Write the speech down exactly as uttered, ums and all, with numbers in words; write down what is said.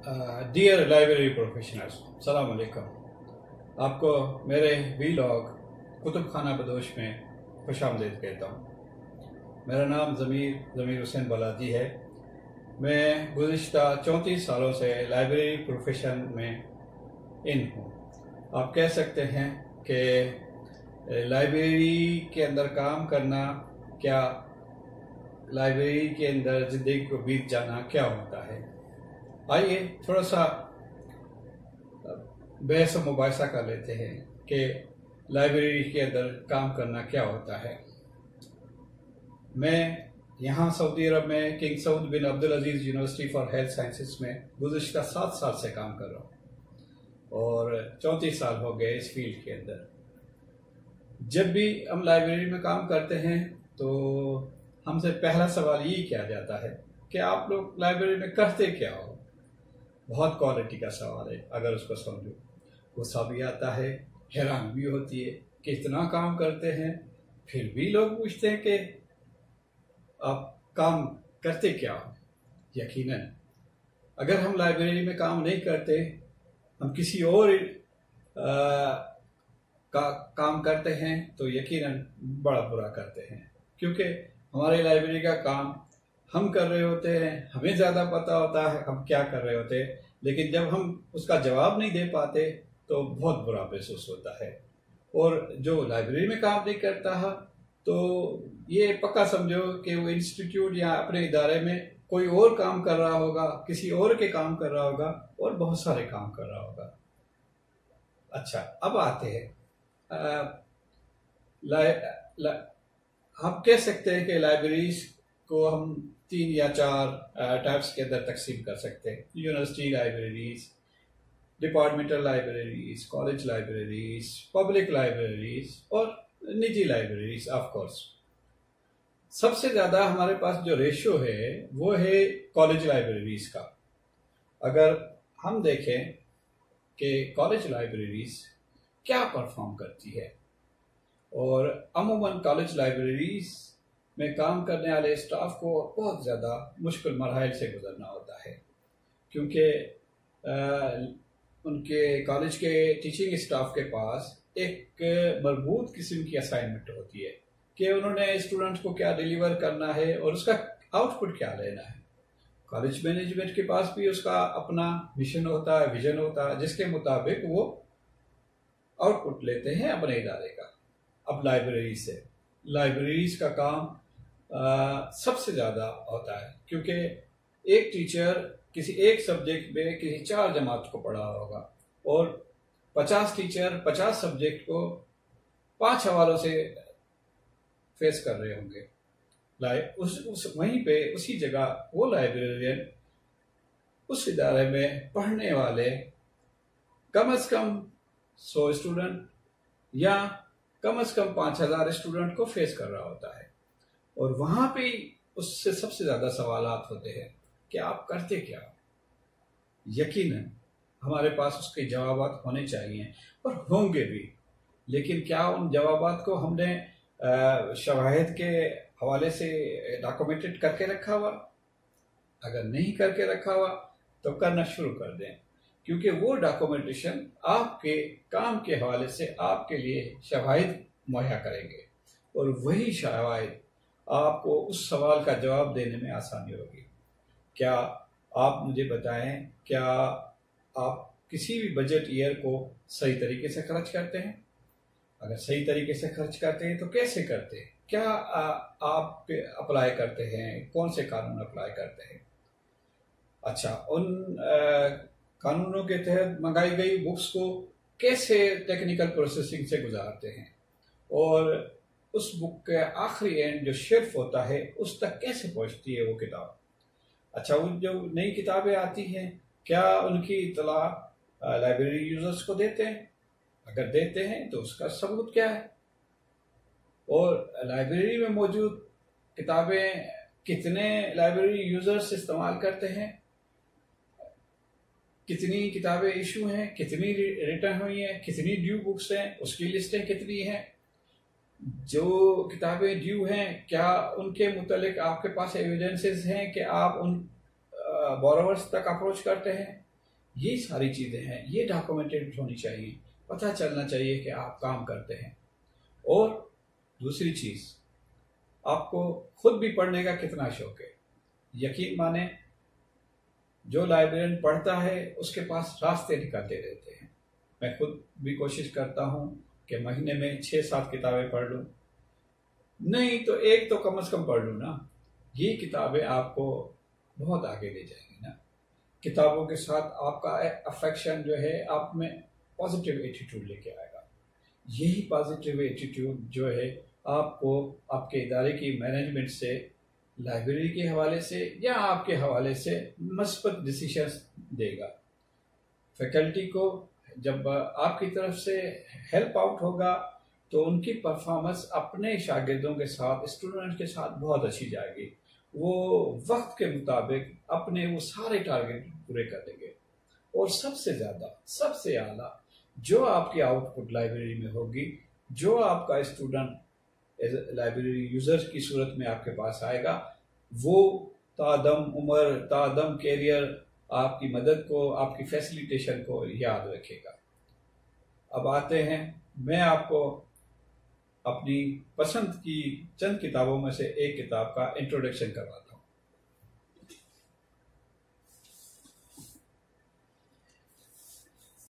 Dear library professionals, सलाम अलैकुम। आपको मेरे वीलॉग कुतुब खाना बदोश में खुशामदीद कहता हूँ। मेरा नाम ज़मीर ज़मीर हुसैन बालाजी है। मैं गुज़िश्ता चौंतीस सालों से लाइब्रेरी प्रोफेशन में इन हूँ। आप कह सकते हैं कि लाइब्रेरी के अंदर काम करना क्या, लाइब्रेरी के अंदर ज़िंदगी को बीत जाना क्या होता है। आइए थोड़ा सा बहस मुबाहिसा कर लेते हैं कि लाइब्रेरी के अंदर काम करना क्या होता है। मैं यहाँ सऊदी अरब में king Saud bin Abdul Aziz university for health sciences में गुज़िश्ता सात साल से काम कर रहा हूँ और चौंतीस साल हो गए इस फील्ड के अंदर। जब भी हम लाइब्रेरी में काम करते हैं तो हमसे पहला सवाल यही किया जाता है कि आप लोग लाइब्रेरी में करते क्या हो। बहुत क्वालिटी का सवाल है, अगर उसको समझो गुस्सा भी आता है, हैरान भी होती है कि इतना काम करते हैं फिर भी लोग पूछते हैं कि आप काम करते क्या हो। यकीनन अगर हम लाइब्रेरी में काम नहीं करते, हम किसी और आ, का काम करते हैं तो यकीनन बड़ा बुरा करते हैं, क्योंकि हमारी लाइब्रेरी का काम हम कर रहे होते हैं, हमें ज़्यादा पता होता है हम क्या कर रहे होते हैं, लेकिन जब हम उसका जवाब नहीं दे पाते तो बहुत बुरा महसूस होता है। और जो लाइब्रेरी में काम नहीं करता है तो ये पक्का समझो कि वो इंस्टीट्यूट या अपने इदारे में कोई और काम कर रहा होगा, किसी और के काम कर रहा होगा और बहुत सारे काम कर रहा होगा। अच्छा, अब आते हैं आ, ला, ला, हम कह सकते हैं कि लाइब्रेरीज को हम तीन या चार टाइप्स के अंदर तकसीम कर सकते हैं। University libraries, departmental libraries, college libraries, public libraries और निजी लाइब्रेरीज। ऑफ कोर्स सबसे ज़्यादा हमारे पास जो रेशो है वो है कॉलेज लाइब्रेरीज का। अगर हम देखें कि कॉलेज लाइब्रेरीज क्या परफॉर्म करती है, और अमूमन कॉलेज लाइब्रेरीज में काम करने वाले स्टाफ को बहुत ज़्यादा मुश्किल मरहल से गुजरना होता है, क्योंकि उनके कॉलेज के टीचिंग स्टाफ के पास एक मरबूत किस्म की असाइनमेंट होती है कि उन्होंने स्टूडेंट्स को क्या डिलीवर करना है और उसका आउटपुट क्या लेना है। कॉलेज मैनेजमेंट के पास भी उसका अपना मिशन होता है, विजन होता है, जिसके मुताबिक वो आउटपुट लेते हैं अपने इदारे का। अब लाइब्रेरी से लाइब्रेरीज का काम आ, सबसे ज़्यादा होता है, क्योंकि एक टीचर किसी एक सब्जेक्ट में किसी चार जमात को पढ़ा होगा और पचास टीचर पचास सब्जेक्ट को पांच हवालों से फेस कर रहे होंगे। लाइक उस, उस वहीं पे उसी जगह वो लाइब्रेरियन उस इदारे में पढ़ने वाले कम अज कम सौ स्टूडेंट या कम अज कम पांच हजार स्टूडेंट को फेस कर रहा होता है, और वहां पे उससे सबसे ज्यादा सवालात होते हैं कि आप करते क्या हो। यकीनन हमारे पास उसके जवाबात होने चाहिए और होंगे भी, लेकिन क्या उन जवाबात को हमने शवाहिद के हवाले से डॉक्यूमेंटेड करके रखा हुआ? अगर नहीं करके रखा हुआ तो करना शुरू कर दें, क्योंकि वो डॉक्यूमेंटेशन आपके काम के हवाले से आपके लिए शवाहिद मुहैया करेंगे और वही शवाहिद आपको उस सवाल का जवाब देने में आसानी होगी। क्या आप मुझे बताएं, क्या आप किसी भी बजट ईयर को सही तरीके से खर्च करते हैं? अगर सही तरीके से खर्च करते हैं तो कैसे करते हैं? क्या आ, आप अप्लाई करते हैं? कौन से कानून अप्लाई करते हैं? अच्छा, उन आ, कानूनों के तहत मंगाई गई बुक्स को कैसे टेक्निकल प्रोसेसिंग से गुजारते हैं, और उस बुक के आखिरी एंड जो शेल्फ होता है उस तक कैसे पहुंचती है वो किताब। अच्छा, उन जो नई किताबें आती हैं क्या उनकी इतला लाइब्रेरी यूजर्स को देते हैं? अगर देते हैं तो उसका सबूत क्या है? और लाइब्रेरी में मौजूद किताबें कितने लाइब्रेरी यूजर्स इस्तेमाल करते हैं? कितनी किताबें इशू हैं, कितनी रिटर्न हुई हैं, कितनी ड्यू बुक्स हैं, उसकी लिस्टें कितनी हैं? जो किताबें ड्यू हैं क्या उनके मुतालिक आपके पास एविडेंसेस हैं कि आप उन बोरोवर्स तक अप्रोच करते हैं? ये सारी चीज़ें हैं, ये डॉक्यूमेंटेड होनी चाहिए, पता चलना चाहिए कि आप काम करते हैं। और दूसरी चीज़, आपको खुद भी पढ़ने का कितना शौक है। यकीन माने, जो लाइब्रेरियन पढ़ता है उसके पास रास्ते निकलते रहते हैं। मैं खुद भी कोशिश करता हूँ कि महीने में छः सात किताबें पढ़ लूँ, नहीं तो एक तो कम से कम पढ़ लूँ ना। ये किताबें आपको बहुत आगे ले जाएंगी ना। किताबों के साथ आपका अफेक्शन जो है, आप में पॉजिटिव एटीट्यूड लेके आएगा। यही पॉजिटिव एटीट्यूड जो है आपको आपके इदारे की मैनेजमेंट से, लाइब्रेरी के हवाले से या आपके हवाले से मस्बत डिसीजंस देगा। फैकल्टी को जब आपकी तरफ से हेल्प आउट होगा तो उनकी परफॉर्मेंस अपने शागिर्दों के साथ, स्टूडेंट के साथ बहुत अच्छी जाएगी। वो वक्त के मुताबिक अपने वो सारे टारगेट पूरे कर देंगे। और सबसे ज़्यादा, सबसे आला जो आपकी आउटपुट लाइब्रेरी में होगी, जो आपका स्टूडेंट लाइब्रेरी यूजर की सूरत में आपके पास आएगा, वो तादम उम्र, तादम कैरियर आपकी मदद को, आपकी फैसिलिटेशन को याद रखेगा। अब आते हैं, मैं आपको अपनी पसंद की चंद किताबों में से एक किताब का इंट्रोडक्शन करवाता हूँ।